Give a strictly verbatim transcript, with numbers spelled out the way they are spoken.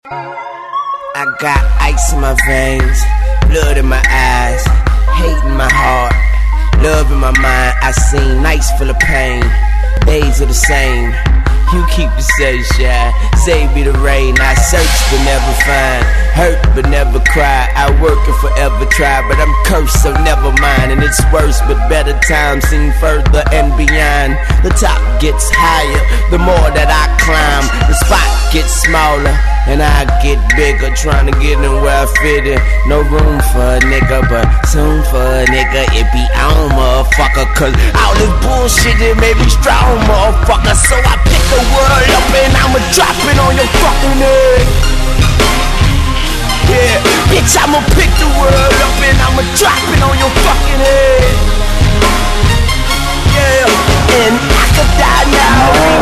I got ice in my veins, blood in my eyes, hate in my heart, love in my mind. I seen nights full of pain, days are the same. You keep the sunshine, save me the rain. I search but never find, hurt but never cry. I work and forever try, but I'm cursed so never mind. And it's worse but better times seem further and beyond. The top gets higher, the more that I climb. The spot gets smaller and I get bigger, trying to get in where I fit in. No room for a nigga, but soon for a nigga it be on, motherfucker. Cause all this bullshit it made me strong, motherfucker. So I pick the world up and I'ma drop it on your fucking head. Yeah, bitch, I'ma pick the world up and I'ma drop it on your fucking head. Yeah, and I could die now.